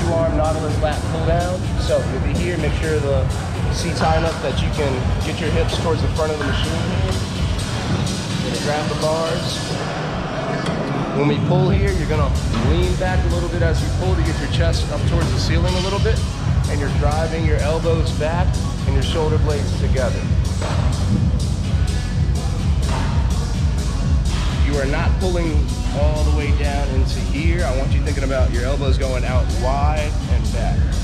2-arm nautilus lat pull down. So you'll be here, make sure the seat's high enough that you can get your hips towards the front of the machine here. You're gonna grab the bars. When we pull here, you're gonna lean back a little bit as you pull to get your chest up towards the ceiling a little bit, and you're driving your elbows back and your shoulder blades together. You are not pulling all the way down into here. I want you thinking about your elbows going out wide and back.